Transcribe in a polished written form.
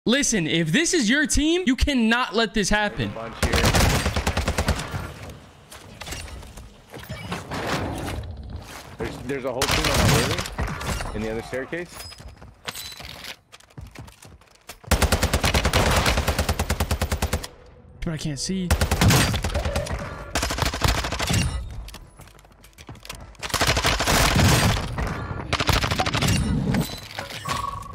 Listen, if this is your team, you cannot let this happen. There's a whole team on my building in the other staircase. But I can't see.